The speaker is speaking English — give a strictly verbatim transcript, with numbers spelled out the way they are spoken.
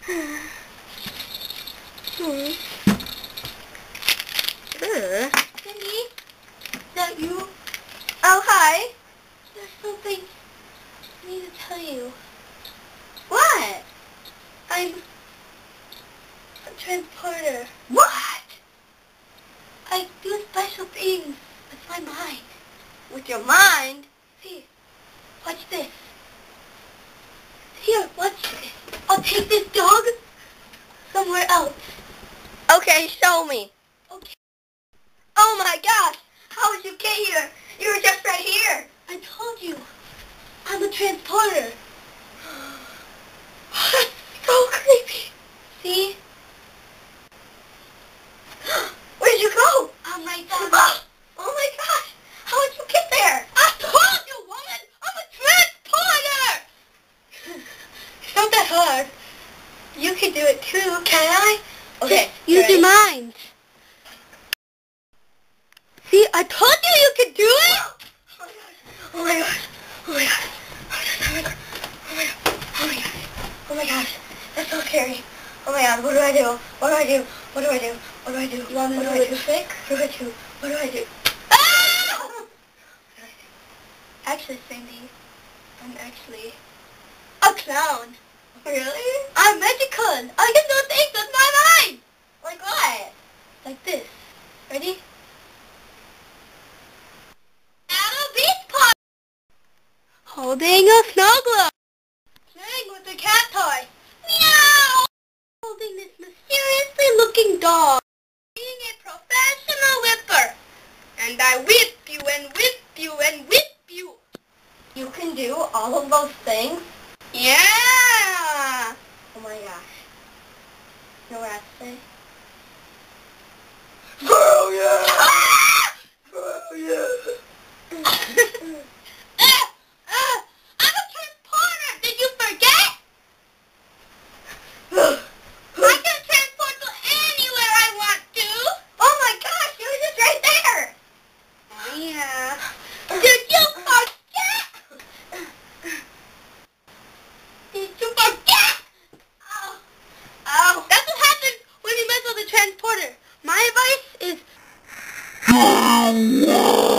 hmm. Uh. Cindy, is that you? Oh, hi. There's something I need to tell you. What? I'm a transporter. What? I do special things with my mind. With your mind? See, watch this. Here, watch this. I'll take this dog somewhere else. Okay, show me. Okay. Oh my gosh! How did you get here? You were just right here. I told you. I'm a transporter. That's so creepy. See? Where'd you go? I'm right down there. Oh my gosh! How did you get there? I told you, woman! I'm a transporter! It's not that hard. You can do it too. Can I? Okay. Just use your mind. See, I told you you could do it! Oh my gosh. Oh my gosh. Oh my gosh. Oh my gosh. Oh my gosh. Oh my gosh. That's so scary. Oh my god, what do I do? What do I do? What do I do? What do I do? You want to know the trick? What do I do? What do I do? Ah! Actually, Cindy, I'm actually a clown. Really? I'm magical. I can do things with my mind. Like what? Like this. Ready? Holding a snow globe. Playing with a cat toy. Meow! Holding this mysteriously looking dog. Being a professional whipper. And I whip you and whip you and whip you. You can do all of those things? Yeah! Oh my gosh. You know what I have to say? Hell yeah! Hell yeah! Transporter. My advice is